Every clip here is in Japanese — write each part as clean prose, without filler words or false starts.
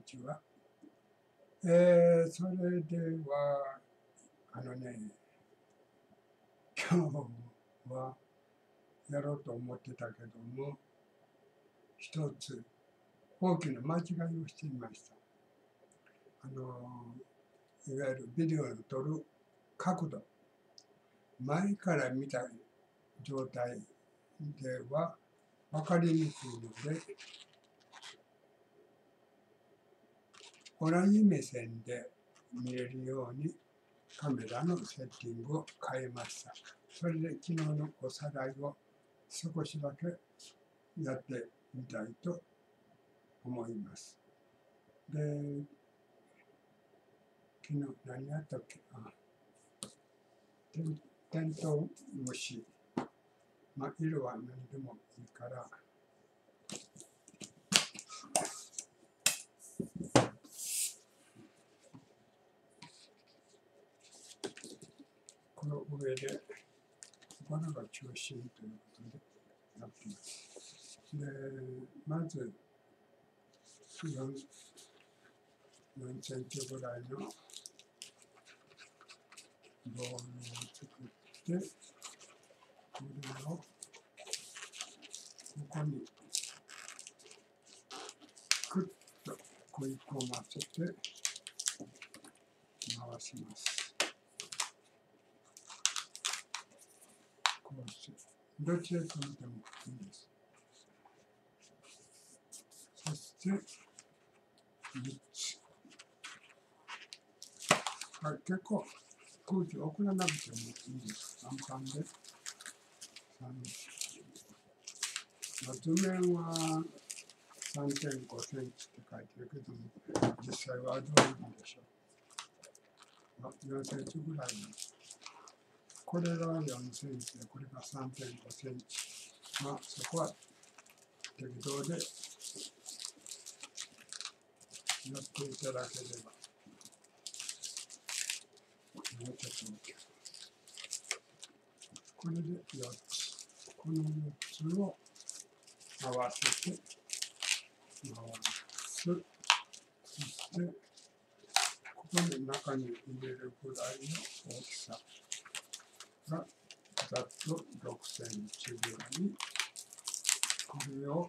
ちは。それでは、今日はやろうと思ってたけども、一つ大きな間違いをしていました。いわゆるビデオの撮る角度、前から見た状態では分かりにくいので、同じ目線で見れるようにカメラのセッティングを変えました。それで昨日のおさらいを少しだけやってみたいと思います。で、昨日何やったっけな。テントウムシ。色は何でもいいから。この上でバラが中心ということでやっています。で、まず4センチぐらいのボールを作って、これをここにクッと食い込ませて回します。こうしてどっちへ止めてもいいです。そして3つ。結構空気送らなくてもいいです。パンパンで。図面は 3.5 センチって書いてるけども、実際はどういうのでしょう。4センチぐらいの。これが4センチで、これが 3.5 センチ。そこは適当でやっていただければ。もうちょっと大きく。これで4つ。この4つを合わせて回す。そして、ここで中に入れるぐらいの大きさがざっと6センチぐらい。これを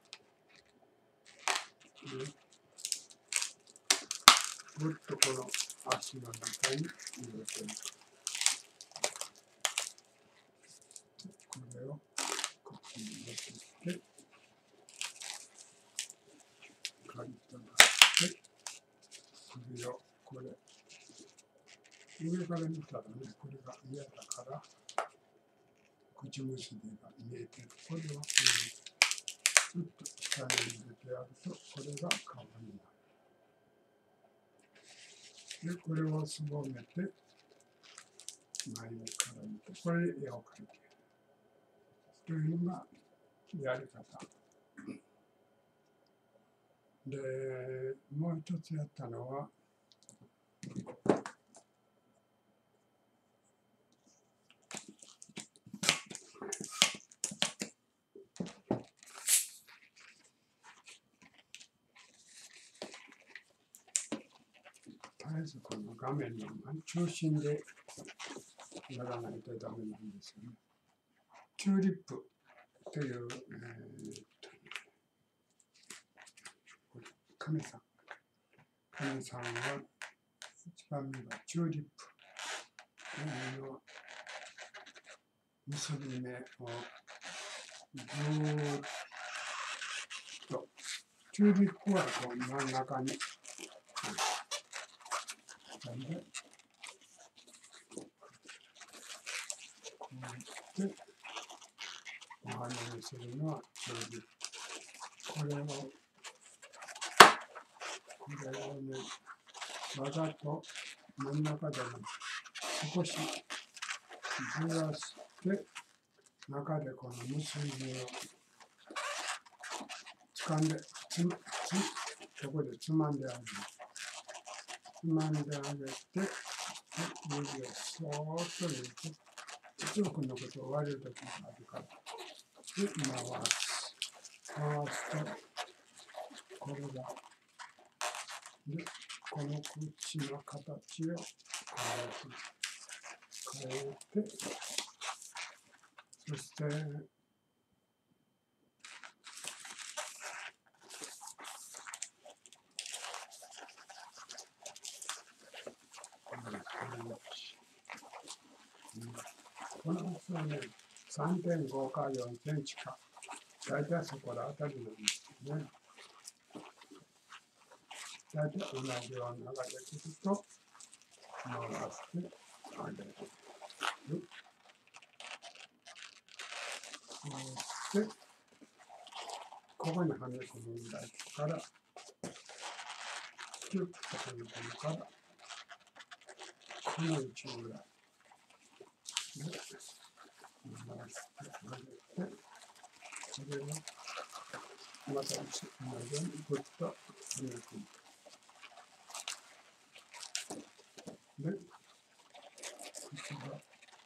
ぐっとこの足の中に入れていく。これをこっちに入れていって、カリッと出して、首をこれ、上から見たらね、これが嫌だから、口結びが見えてる。これをぐっと下に入れてやると、これが顔になる。で、これをすぼめて、前にから見て、これで絵を描いている。というのがやり方。で、もう一つやったのは、絶えずこの画面の中心でやらないとダメなんですよね。チューリップという、亀さんは一番目がチューリップの結び目をぐーっと、チューリップはこう真ん中にこうやってお花にするのはチューリップ。これをね、わざと真ん中でも少しずらして、中でこの結び目を掴んで、そこでつまんであげる。つまんであげて、指をそーっと入れて、一応こんなことを割れるときがあるから。で、回すと、これが口の形を変えて、そしてこの大きさはね、3.5 か4センチか、大体そこら辺りなんですよね。大体同じようなのができると、回してあげる。そして、ここにはめ込むぐらいから、キュッとはめ込むから、この位置ぐらいで回してあげて、それをまた同じようにぐっとはめ込む。で、口が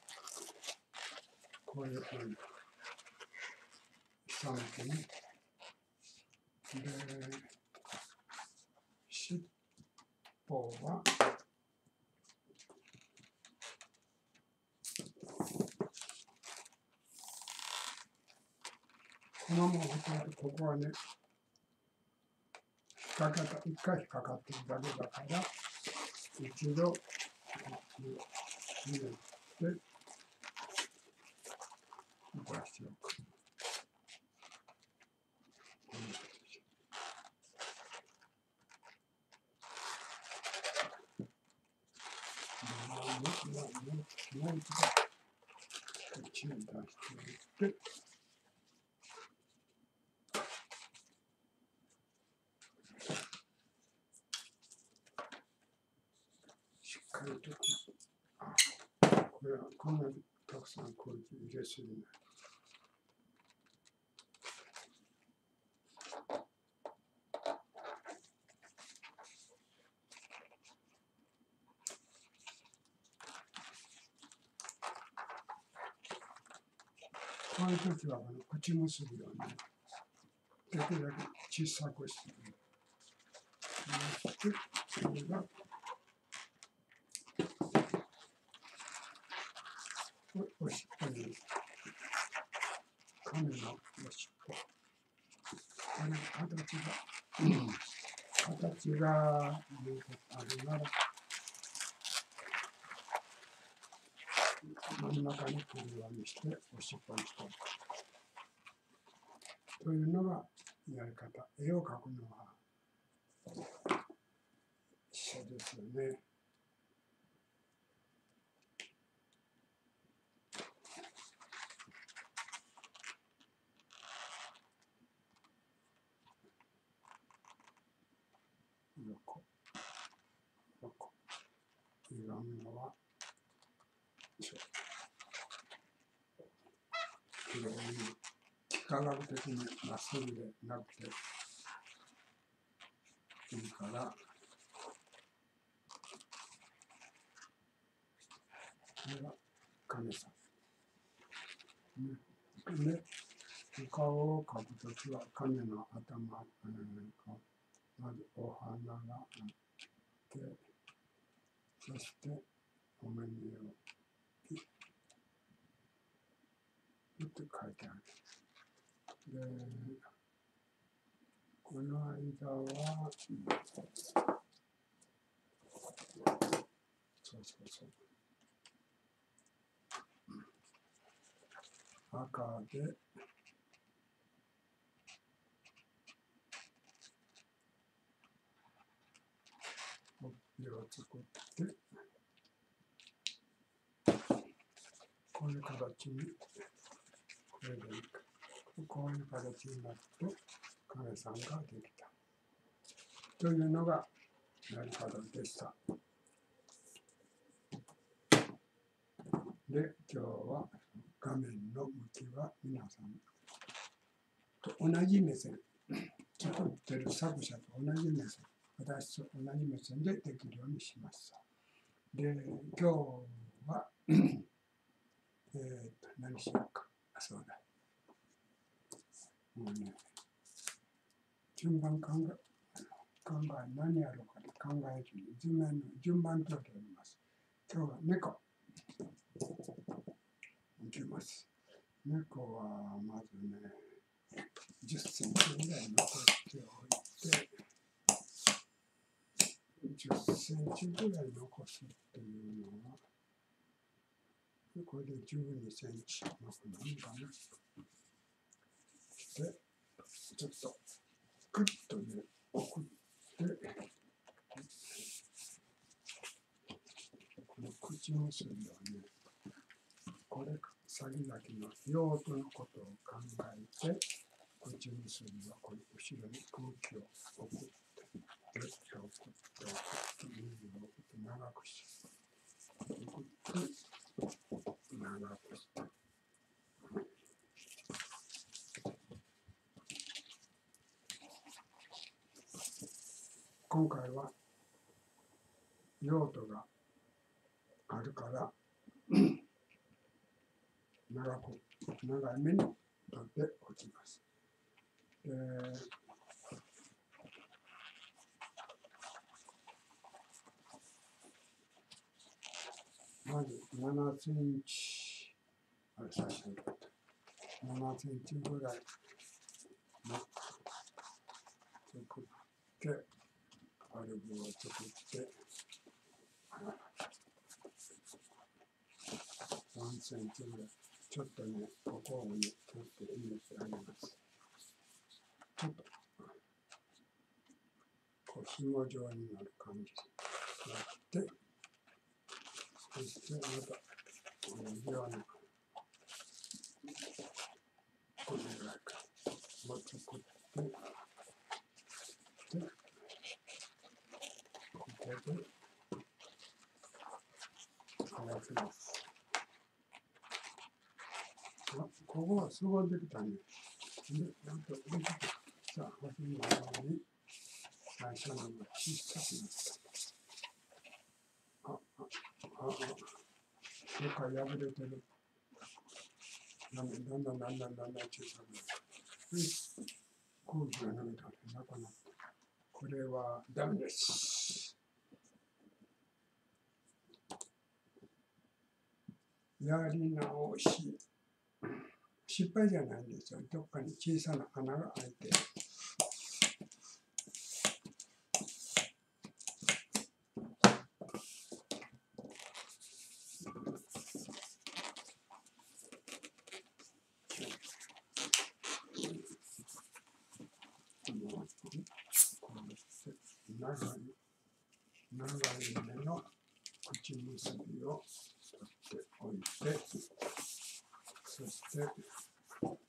こういうふうに下向きに、で、尻尾はこのままほとんどここはね、一回引っかかってるだけだから、一度入れて、出しておく。もう一度、こっちに出しておいて、しっかりと、これはこんなにたくさん空気入れすぎない。こういう時は口結びをね、できるだけ小さくして、それがおしっぽに、亀のおしっぽ。これ形があるなら、真ん中に来るようにして、おしっぽにしておく。というのがやり方。絵を描くのは一緒ですよね。横。歪むのは、きれいに、幾何学的にまっすぐでなくていいから、これが亀さん。ね、顔を描くときは亀の頭、まずお花があって、そしてお目目をピッと描いてある。で、この間は、そう。赤で、色を作って、こういう形に、これでいいか。こういう形になって、亀さんができた。というのがやり方でした。で、今日は画面の向きは皆さんと同じ目線、作ってる作者と同じ目線、私と同じ目線でできるようにしました。で、今日は何しようか。そうだ。もうね、順番考何やろうかと考えずに図面の順番通りやります。今日は猫いきます。猫はまずね、10センチぐらい残しておいて、10センチぐらい残すっていうのは、これで12センチ残るのかな。で、ちょっとグッとね、送って、この口結びはね、これ先々の用途のことを考えて、口結びはこれ後ろに空気を送って、ギュッと送って、水を送って長くして、送って長くして。今回は用途があるから長めに取っておきます。まず7センチ、7センチぐらいの作って、バルブを作って、3センチぐらい、ちょっとね、ここをね、ちょっと入れてあげます。ちょっと、こう、紐状になる感じになって、そしてまた、同じような、このぐらいか、を作って、で、ここで、合わせます。ここはすごいできたね。で、なんとできた。さあ、端のように、最初のが小さくなった。どっか破れてる。だんだん小さくなる。空気が抜けたね。なくなった。これはダメです。やり直し。失敗じゃないんですよ。どっかに小さな穴が開いて。長い目の口結びを取っておいて、そして大体こ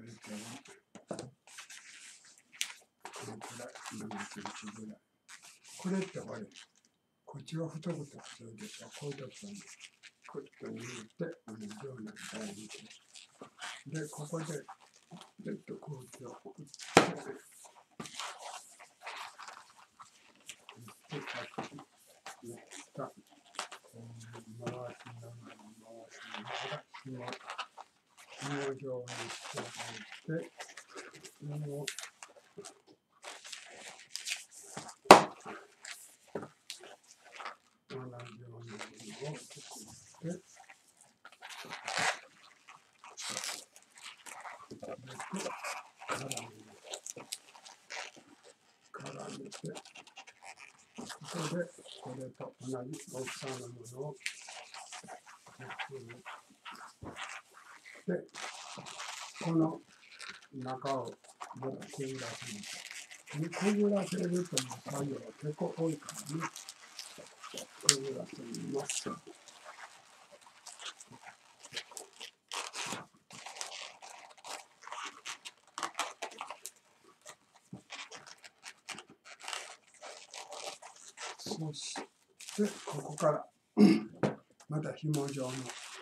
のくらい、7センチぐらい。これってほれ、こっちが太くて普通でしょ。こういう時はね、クッと握って同じようなラインで、ここでちょっと空気を送って、回しながら紐状にしておいて、紐を同じようなものを作って、絡めて、ここでこれと同じ大きさのものをで、この中をまだくぐらせます。くぐらせるという作業は結構多いからね。くぐらせます。そして、ここからまた紐状の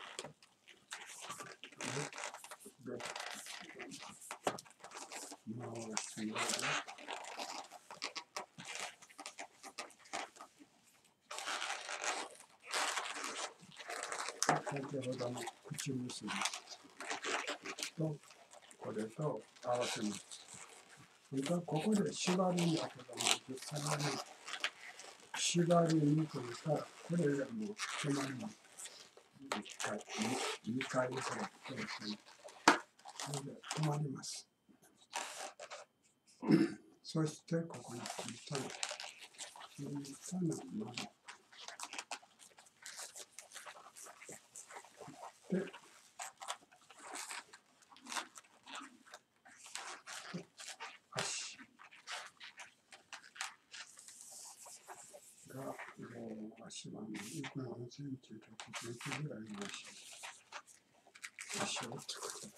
回しながら先ほどの口結びとこれと合わせます。本当はここで縛るんだけども、 さらに縛りにくいから、これでもう止まります。2回ぐらい通す。それで止まります。そしてここに小さな窓で、足が足は7センチと6センチぐらいの足を作る。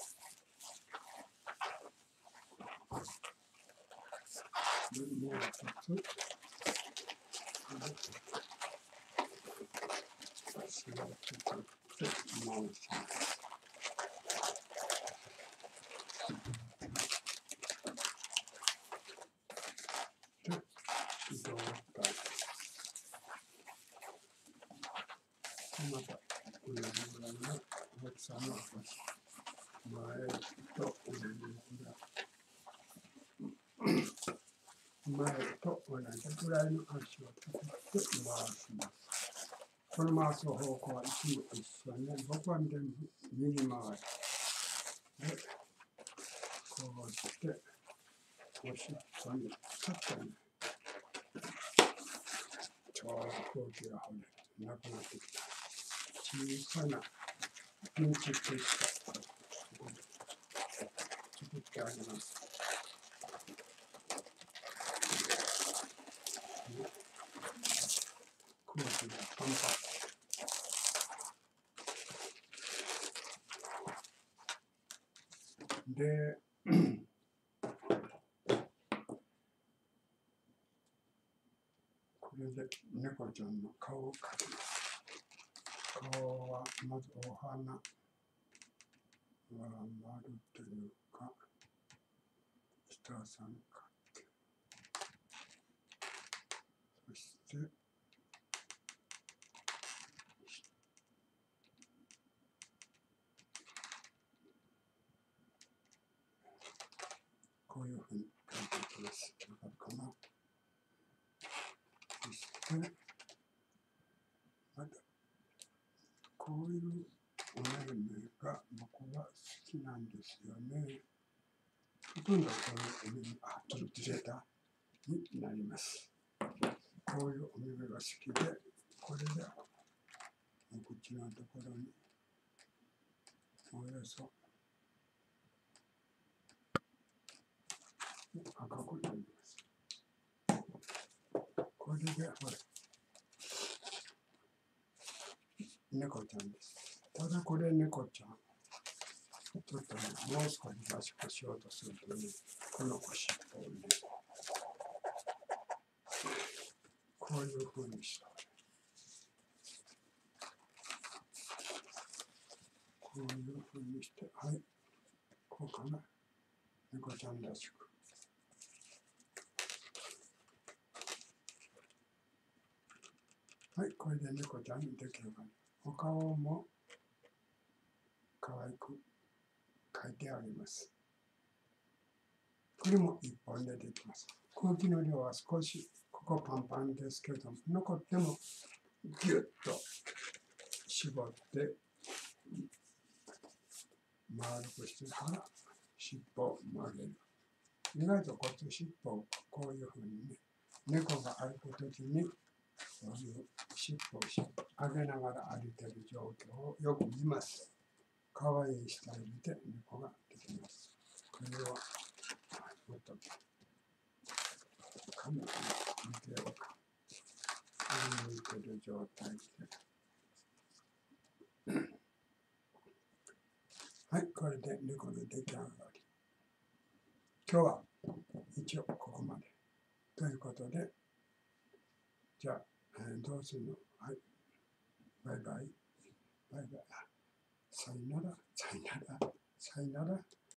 でもう一つ足を作って回します。で、胴体。また同じぐらいの大きさの足。前と同じぐらい。前と同じぐらいの足を作って回します。この回す方向はいつも一緒ね。僕は全部右回り。で、こうして、おしっこにちょっとね、ちょうど空気がなくなってきた。小さなピンチテスト作ってあげます。空気がパンパン。で、これで猫ちゃんの顔を描きます。顔はまずお花は丸というか下三角形、そしてこういうふうに描いていきます。わかるかな。そしてまたこういうお目々が僕は好きなんですよね。ほとんどこういうお目々、ちょっとずれたになります。こういうお目々が好きで、これでお口のところにおよそ赤くなります。これでほら猫ちゃんです。ただこれ猫ちゃん。ちょっとね、もう少しバシバシしようとするとね、このお尻尾をね、こういうふうにした。こういうふうにして、はい、こうかな。猫ちゃんらしく。はい、これで猫ちゃんに出来上がり。お顔も可愛く描いてあります。これも一本でできます。空気の量は少し、ここパンパンですけども、残ってもギュッと絞って丸くしてから尻尾を曲げる。意外とこっち尻尾をこういうふうにね、猫が歩くときにそういう尻尾を上げながら歩いている状況をよく見ます。かわいいスタイルで猫ができます。これはもっとカメラに見てようか。向いている状態で。はい、これで猫の出来上がり。今日は一応ここまで。ということで、じゃあ、どうするの？はい、バイバイ。バイバイ。さよなら、さよなら、さよなら。